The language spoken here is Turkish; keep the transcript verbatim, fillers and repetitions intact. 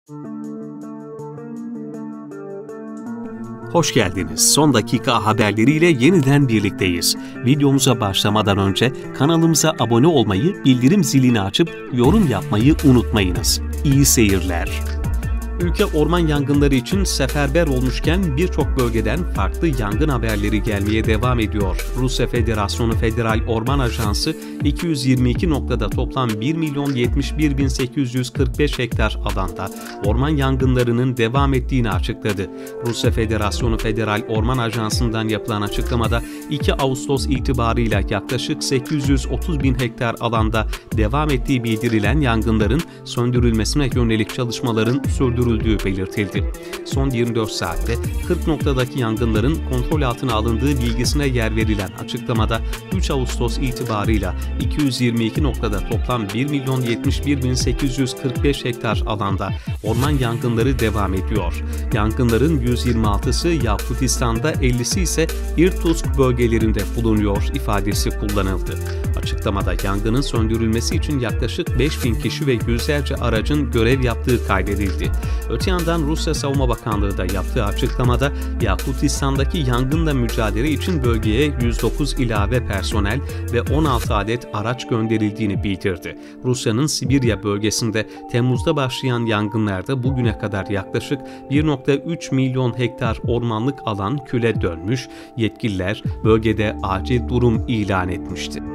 Hoş geldiniz. Son dakika haberleriyle yeniden birlikteyiz. Videomuza başlamadan önce kanalımıza abone olmayı, bildirim zilini açıp yorum yapmayı unutmayınız. İyi seyirler. Ülke orman yangınları için seferber olmuşken birçok bölgeden farklı yangın haberleri gelmeye devam ediyor. Rusya Federasyonu Federal Orman Ajansı iki yüz yirmi iki noktada toplam bir milyon yetmiş bir bin sekiz yüz kırk beş hektar alanda orman yangınlarının devam ettiğini açıkladı. Rusya Federasyonu Federal Orman Ajansı'ndan yapılan açıklamada iki Ağustos itibarıyla yaklaşık sekiz yüz otuz bin hektar alanda devam ettiği bildirilen yangınların söndürülmesine yönelik çalışmaların sürdürüldüğü belirtildi. Son yirmi dört saatte kırk noktadaki yangınların kontrol altına alındığı bilgisine yer verilen açıklamada üç Ağustos itibarıyla iki yüz yirmi iki noktada toplam bir milyon yetmiş bir bin sekiz yüz kırk beş hektar alanda orman yangınları devam ediyor. Yangınların yüz yirmi altısı Yakutistan'da, ellisi ise İrkutsk bölgelerinde bulunuyor ifadesi kullanıldı. Açıklamada yangının söndürülmesi için yaklaşık beş bin kişi ve yüzlerce aracın görev yaptığı kaydedildi. Öte yandan Rusya Savunma Bakanlığı da yaptığı açıklamada Yakutistan'daki yangınla mücadele için bölgeye yüz dokuz ilave personel ve on altı adet araç gönderildiğini bildirdi. Rusya'nın Sibirya bölgesinde Temmuz'da başlayan yangınlarda bugüne kadar yaklaşık bir nokta üç milyon hektar ormanlık alan küle dönmüş, yetkililer bölgede acil durum ilan etmişti.